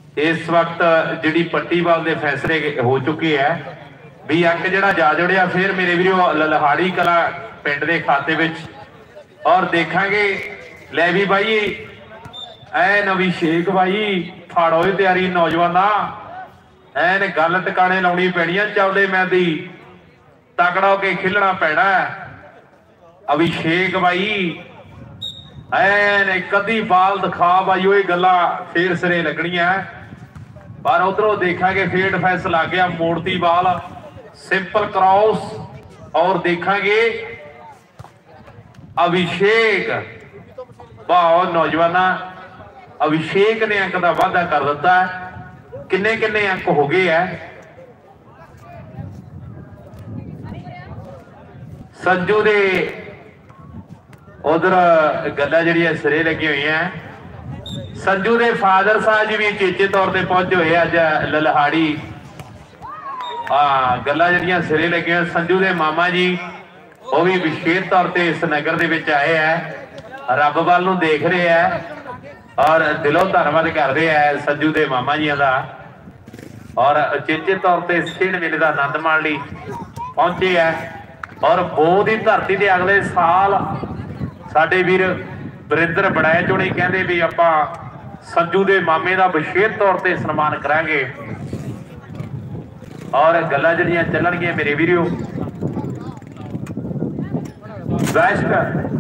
इस वक्त जी पट्टीवाल के फैसले हो चुके हैं भी अंक जड़ा जा जुड़िया फिर मेरे वीरों ललहाड़ी कला पिंड के खाते में और देखांगे लै भी भाई एन अभिषेक भाई फाड़ो तैयारी नौजवाना एन गल टिकाने लानी पैनी चलते मैदी तगड़ा होके खेलना पैना अभिषेक भाई एन कदी बाल दिखा भाई वो गल्लां फिर सिरे लगनिया पर उधरों देखांगे फिर डिफेंस लग गया मोड़ती बाल सिंपल क्रॉस और देखांगे अभिषेक वाह नौजवाना अभिषेक ने अंक का वाधा कर दिता है किन्ने किन्ने अंक हो गए है संजू दे उधर गल्लां जिहड़ियां सिरे लगी हुई हैं संजू दे फादर साहब जी भी चेचे तौर पर पहुंचे हुए अज ललहाड़ी गल्लां जिहड़ियां सिरे लगी हुई संजू दे मामा जी वो भी विशेष तौर पर इस नगर दे विच आए हैं रब वाल नूं देख रहे हैं और दिलों धन्नवाद कर रहे हैं संजू दे मामा जी का और चेचे तौर पर इस खेड मेले का आनंद माण लई पहुंचे है और बो की धरती के अगले साल साडे वीर वरिंदर बड़ैच होनी कहते भी आपां संजू के मामे का विशेष तौर पर सन्मान करांगे और गल्लां जिहड़ियां चलणगियां मेरे वीरों वेस्ट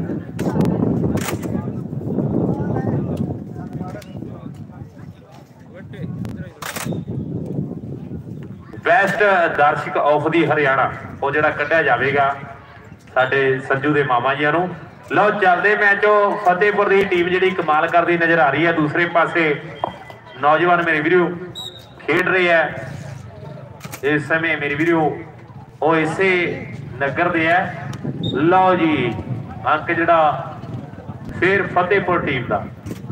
बेस्ट दर्शक ऑफ दी हरियाणा वो जिहड़ा कढ़िया जाएगा साडे संजू के मामा जी नूं लो चलते मैचों फतेहपुर की टीम जी कमाल करती नजर आ रही है दूसरे पासे नौजवान मेरे वीरों खेड रहे हैं इस समय मेरे वीरों वो इसे नगर दे है लो जी अंक जड़ा फिर फतेहपुर टीम का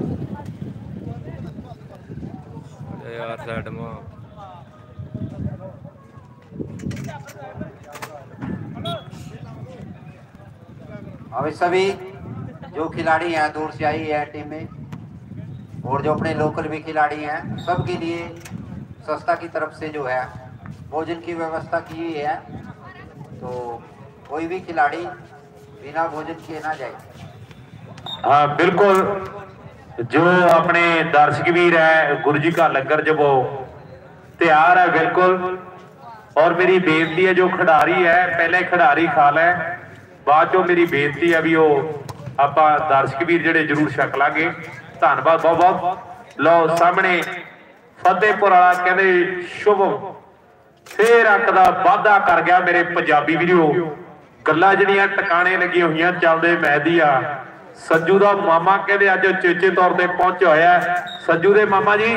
अभी सभी जो खिलाड़ी हैं दूर से आई है टीम में और जो अपने लोकल भी खिलाड़ी हैं सबके लिए संस्था की तरफ से जो है भोजन की व्यवस्था की हुई है तो कोई भी खिलाड़ी बिना भोजन किए ना जाए। हाँ बिल्कुल जो अपने दर्शक वीर है गुरु जी का लंगर जब वो तैयार है बिल्कुल और मेरी बेनती है जो खिडारी है पहले खिडारी खा लें बाद चो मेरी बेनती है भी वो आप दर्शक वीर जेडे जरूर छक लांगे धन्यवाद बहुत बहुत लो सामने फतेहपुर वाला कहते शुभम फिर अंक का वाधा कर गया मेरे पंजाबी वीरों गल्लां जिहड़ियां टकाने लगी हुई चलते मैच दी आ संजू का मामा कहते अज चेचे तौर पर पहुंचे होया संजू के मामा जी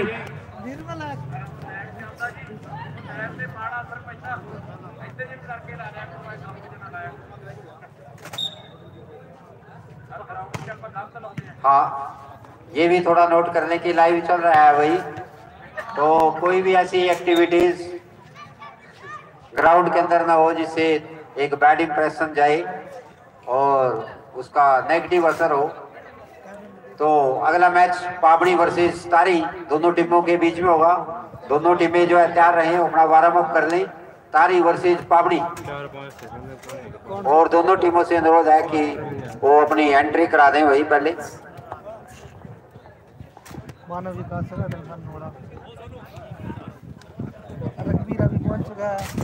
हाँ ये भी थोड़ा नोट करने की लाइव चल रहा है भाई तो कोई भी ऐसी एक्टिविटीज ग्राउंड के अंदर ना हो जिससे एक बैड इंप्रेशन जाए और उसका नेगेटिव असर हो तो अगला मैच पाबड़ी वर्सेस तारी दोनों टीमों के बीच में होगा। दोनों टीमें जो है तैयार रहे अपना वार्म अप कर लें। तारी वर्सेस पाबड़ी और दोनों टीमों से अनुरोध है कि वो अपनी एंट्री करा दें वही पहले। मानव विकास रघुवीर अभी पहुंच चुका है।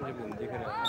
दिख रहा है।